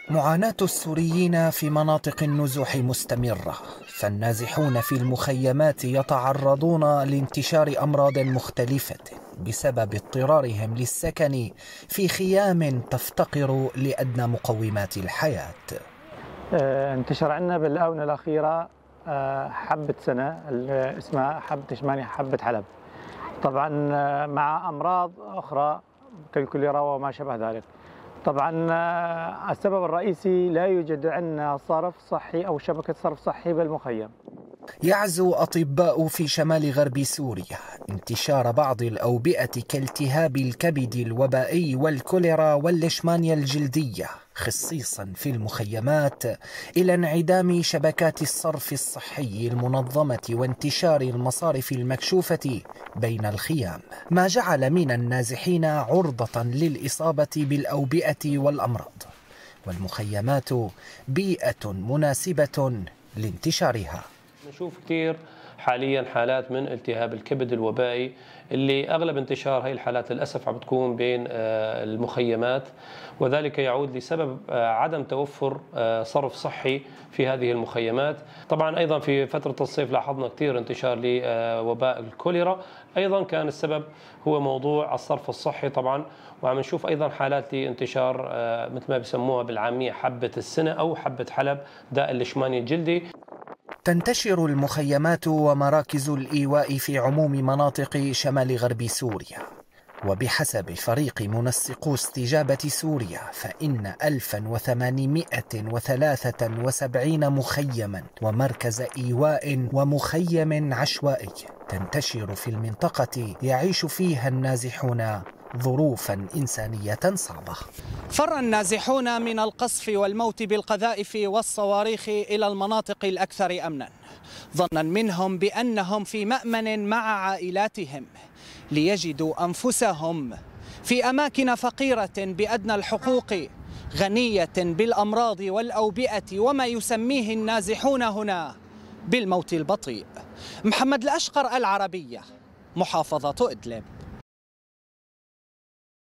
معاناة السوريين في مناطق النزوح مستمرة، فالنازحون في المخيمات يتعرضون لانتشار أمراض مختلفة بسبب اضطرارهم للسكن في خيام تفتقر لأدنى مقومات الحياة. انتشر عندنا بالآونة الأخيرة حبة سنة اسمها حبة تشماني حبة حلب، طبعا مع أمراض أخرى كالكوليرا وما شابه ذلك. طبعا السبب الرئيسي لا يوجد عندنا صرف صحي أو شبكة صرف صحي بالمخيم. يعزو أطباء في شمال غرب سوريا انتشار بعض الأوبئة كالتهاب الكبد الوبائي والكوليرا والليشمانيا الجلدية خصيصا في المخيمات إلى انعدام شبكات الصرف الصحي المنظمة وانتشار المصارف المكشوفة بين الخيام، ما جعل من النازحين عرضة للإصابة بالأوبئة والأمراض، والمخيمات بيئة مناسبة لانتشارها. نشوف كثير حاليا حالات من التهاب الكبد الوبائي اللي اغلب انتشار هي الحالات للاسف عم بتكون بين المخيمات، وذلك يعود لسبب عدم توفر صرف صحي في هذه المخيمات. طبعا ايضا في فتره الصيف لاحظنا كثير انتشار لوباء الكوليرا، ايضا كان السبب هو موضوع الصرف الصحي طبعا، وعم نشوف ايضا حالات لانتشار مثل ما بسموها بالعاميه حبه السنه او حبه حلب داء الليشماني الجلدي. تنتشر المخيمات ومراكز الإيواء في عموم مناطق شمال غرب سوريا، وبحسب فريق منسقو استجابة سوريا فإن 1873 مخيما ومركز إيواء ومخيم عشوائي تنتشر في المنطقة يعيش فيها النازحون ظروفا إنسانية صعبة. فر النازحون من القصف والموت بالقذائف والصواريخ إلى المناطق الأكثر أمنا، ظنا منهم بأنهم في مأمن مع عائلاتهم، ليجدوا أنفسهم في أماكن فقيرة بأدنى الحقوق، غنية بالأمراض والأوبئة وما يسميه النازحون هنا بالموت البطيء. محمد الأشقر، العربية، محافظة إدلب.